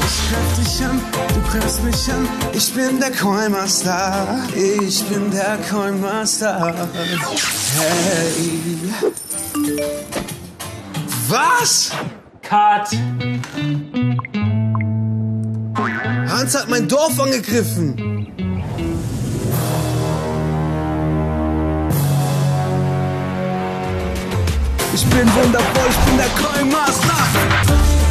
Ich greif dich an, du greifst mich an. Ich bin der Coinmaster. Ich bin der Coinmaster. Hey. Was? Cut! Hans hat mein Dorf angegriffen. Ich bin wundervoll, ich bin der Coinmaster.